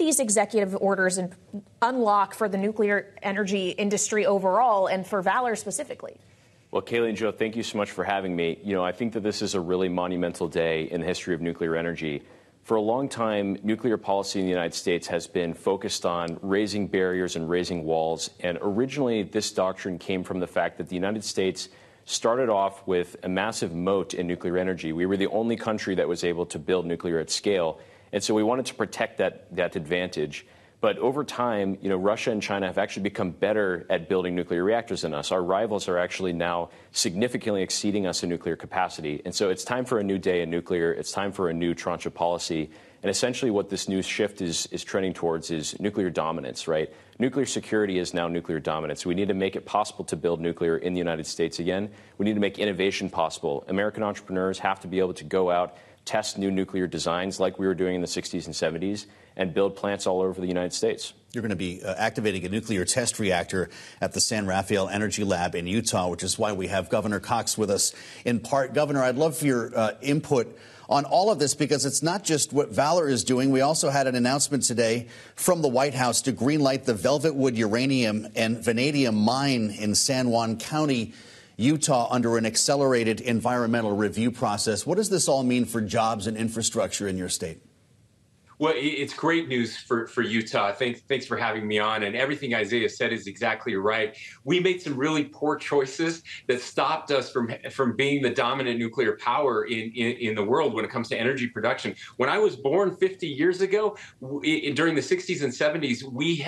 these executive orders unlock for the nuclear energy industry overall and for Valor specifically? Well, Kaylee and Joe, thank you so much for having me. I think that this is a really monumental day in the history of nuclear energy. For a long time, nuclear policy in the United States has been focused on raising barriers and raising walls. And originally, this doctrine came from the fact that the United States started off with a massive moat in nuclear energy. We were the only country that was able to build nuclear at scale. And so we wanted to protect that advantage. But over time, Russia and China have actually become better at building nuclear reactors than us. Our rivals are actually now significantly exceeding us in nuclear capacity. And so it's time for a new day in nuclear. It's time for a new tranche of policy. And essentially what this new shift is trending towards is nuclear dominance, right? Nuclear security is now nuclear dominance. We need to make it possible to build nuclear in the United States again. We need to make innovation possible. American entrepreneurs have to be able to go out, test new nuclear designs like we were doing in the 60s and 70s, and build plants all over the United States. You're going to be activating a nuclear test reactor at the San Rafael Energy Lab in Utah, which is why we have Governor Cox with us in part. Governor, I'd love for your input on all of this, because it's not just what Valor is doing. We also had an announcement today from the White House to greenlight the Velvetwood uranium and vanadium mine in San Juan County, Utah, under an accelerated environmental review process. What does this all mean for jobs and infrastructure in your state? Well, it's great news for Utah. Thanks for having me on. And everything Isaiah said is exactly right. We made some really poor choices that stopped us from being the dominant nuclear power in the world when it comes to energy production. When I was born 50 years ago, during the 60s and 70s,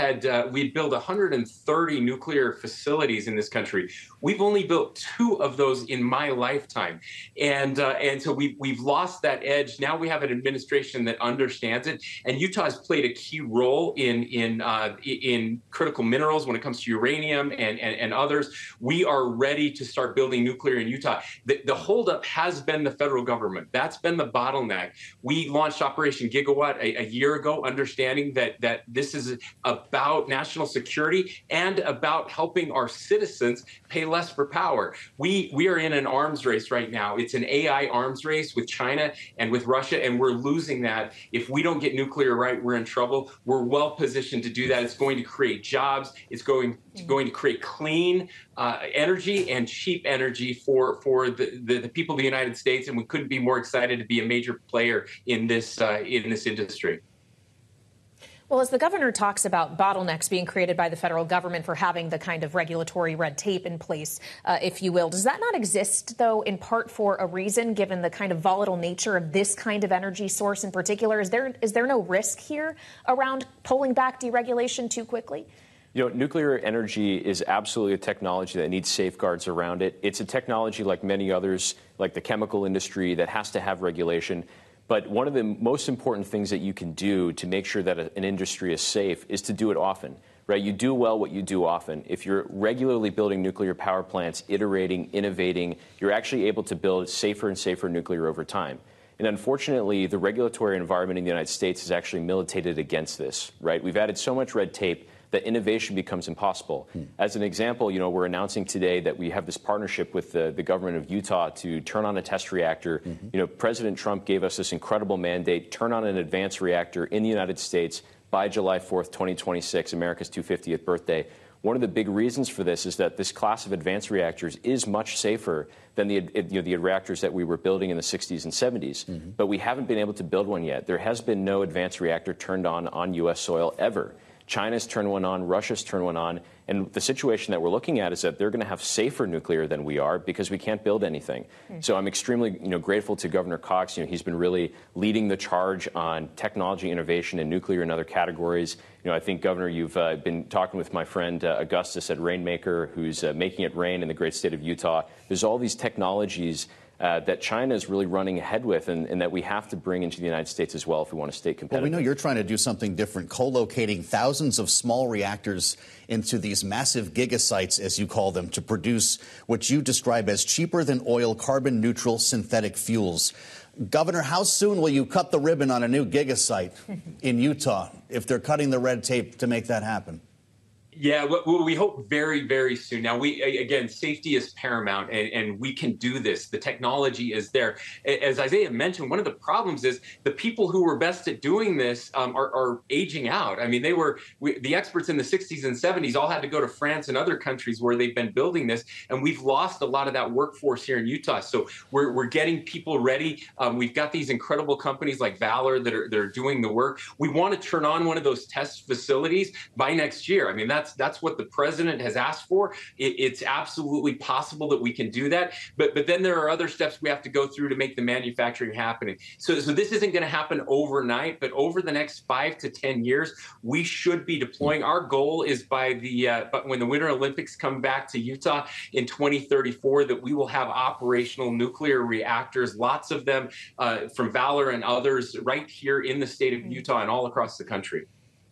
we'd built 130 nuclear facilities in this country. We've only built 2 of those in my lifetime. And so we've lost that edge. Now we have an administration that understands it. And Utah has played a key role in critical minerals when it comes to uranium and others. We are ready to start building nuclear in Utah. The holdup has been the federal government. That's been the bottleneck. We launched Operation Gigawatt a year ago, understanding that this is about national security and about helping our citizens pay less for power. We are in an arms race right now. It's an AI arms race with China and with Russia, and we're losing that. If we don't get nuclear right, we're in trouble. We're well positioned to do that. It's going to create jobs. It's going to create clean energy and cheap energy for the people of the United States, and we couldn't be more excited to be a major player in this industry. Well, as the governor talks about bottlenecks being created by the federal government for having the kind of regulatory red tape in place, if you will, does that not exist, though, in part for a reason, given the kind of volatile nature of this kind of energy source in particular? Is there no risk here around pulling back deregulation too quickly? Nuclear energy is absolutely a technology that needs safeguards around it. It's a technology like many others, like the chemical industry, that has to have regulation. But one of the most important things that you can do to make sure that an industry is safe is to do it often, right? You do well what you do often. If you're regularly building nuclear power plants, iterating, innovating, you're actually able to build safer and safer nuclear over time. And unfortunately, the regulatory environment in the United States has actually militated against this, right? We've added so much red tape that innovation becomes impossible. As an example, we're announcing today that we have this partnership with the government of Utah to turn on a test reactor. President Trump gave us this incredible mandate: turn on an advanced reactor in the United States by July 4th, 2026, America's 250th birthday. One of the big reasons for this is that this class of advanced reactors is much safer than the reactors that we were building in the 60s and 70s. But we haven't been able to build one yet. There has been no advanced reactor turned on U.S. soil ever. China's turned one on, Russia's turned one on, and the situation that we're looking at is that they're going to have safer nuclear than we are because we can't build anything. So I'm extremely grateful to Governor Cox. He's been really leading the charge on technology innovation in nuclear and other categories. I think, Governor, you've been talking with my friend Augustus at Rainmaker, who's making it rain in the great state of Utah. There's all these technologies that China is really running ahead with, and that we have to bring into the United States as well if we want to stay competitive. Well, we know you're trying to do something different, co-locating thousands of small reactors into these massive gigasites, as you call them, to produce what you describe as cheaper than oil, carbon-neutral synthetic fuels. Governor, how soon will you cut the ribbon on a new gigasite in Utah if they're cutting the red tape to make that happen? Yeah, well, we hope very, very soon. Now, again, safety is paramount, and we can do this. The technology is there. As Isaiah mentioned, one of the problems is the people who were best at doing this are aging out. I mean, the experts in the 60s and 70s all had to go to France and other countries where they've been building this, and we've lost a lot of that workforce here in Utah. So we're getting people ready. We've got these incredible companies like Valor that are doing the work. We want to turn on one of those test facilities by next year. I mean, that's what the president has asked for. It's absolutely possible that we can do that. But then there are other steps we have to go through to make the manufacturing happening. So this isn't going to happen overnight, but over the next 5 to 10 years, we should be deploying. Our goal is by when the Winter Olympics come back to Utah in 2034, that we will have operational nuclear reactors, lots of them from Valor and others right here in the state of Utah and all across the country.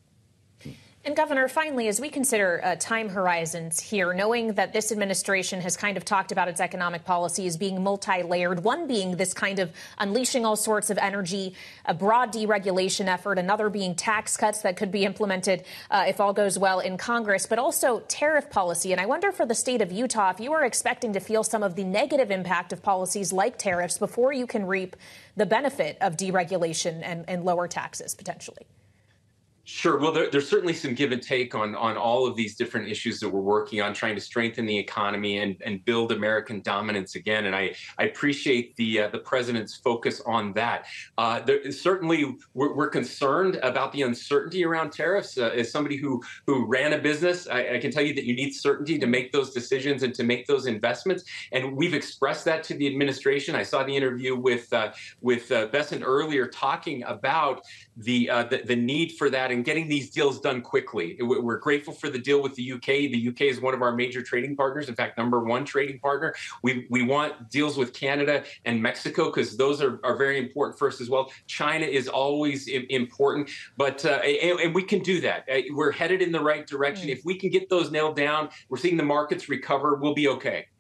And Governor, finally, as we consider time horizons here, knowing that this administration has kind of talked about its economic policy as being multi-layered, one being this kind of unleashing all sorts of energy, a broad deregulation effort, another being tax cuts that could be implemented if all goes well in Congress, but also tariff policy. And I wonder for the state of Utah, if you are expecting to feel some of the negative impact of policies like tariffs before you can reap the benefit of deregulation and lower taxes potentially. Sure. Well, there's certainly some give and take on all of these different issues that we're working on, trying to strengthen the economy and build American dominance again. And I appreciate the president's focus on that. Certainly, we're concerned about the uncertainty around tariffs. As somebody who ran a business, I can tell you that you need certainty to make those decisions and to make those investments. And we've expressed that to the administration. I saw the interview with Bessent earlier talking about the need for that and getting these deals done quickly. We're grateful for the deal with the UK. The UK is one of our major trading partners, in fact, #1 trading partner. We want deals with Canada and Mexico because those are very important for us as well. China is always important, but and we can do that. We're headed in the right direction. If we can get those nailed down, we're seeing the markets recover, we'll be okay.